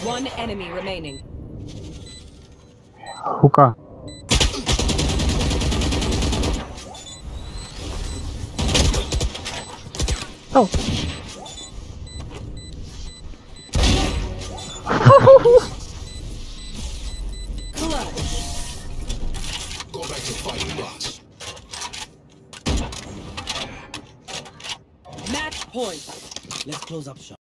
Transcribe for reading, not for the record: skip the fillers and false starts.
One enemy remaining. Hookah. Oh. Go back to fighting, boss. Match point. Let's close up shop.